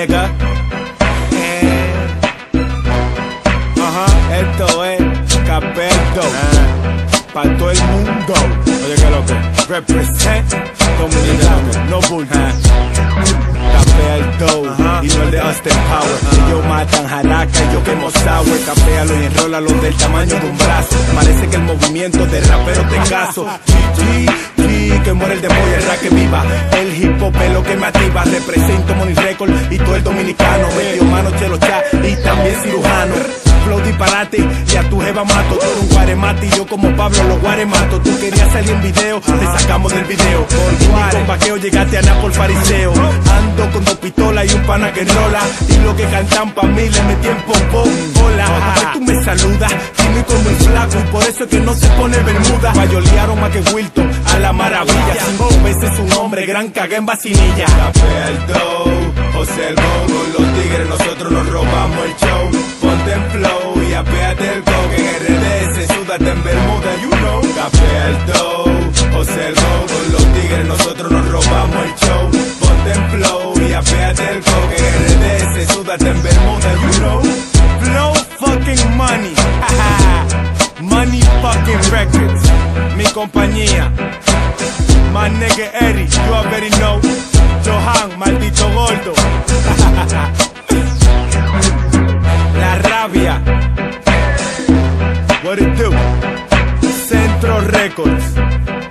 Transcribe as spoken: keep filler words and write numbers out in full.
nigga. Eh. Ajá, esto es Capeldo. Ah. Pa' todo el mundo. Oye, que lo que represent dominicano, no bull. Capeldo, y no el de Austin Power. Ellos matan jaraca y yo quemo sour. Capéalo y enrólalo del tamaño de un brazo. Parece que el movimiento de rapero te caso. G, G, que muere el demonio, el rap que viva. El hip hop es lo que me activa. Represento Money Record y todo el dominicano. Medio mano, chelo cha y también cirujano. Flow disparate y a tu jeva mato. Tú eres un guaremate y yo como Pablo los guaremato. Tú querías salir en video, te sacamos del video. Por con vaqueo llegaste a Napol fariseo. Ando con dos pistolas y un pana que enrola. Y lo que cantan pa' mí le metí en pompón. Hola, papá, tú me saludas. Químico muy flaco y por eso es que no se pone bermuda. Payolearon más que Wilton a la maravilla. Cinco veces su nombre, gran caga en vacinilla. Capeldo, José el Go, con los tigres nosotros nos robamos el show. Ponte en flow y apéate el go, que en R D se súdate en Bermuda, you know. Capeldo, José el Go, con los tigres nosotros nos robamos el show. Ponte en flow y apéate el go, que en R D se súdate en Bermuda, you know. Flow fucking money, money fucking records, mi compañía. My nigga Eddie, you already know. Johan, maldito gordo. La rabia. What it do? Centro Records.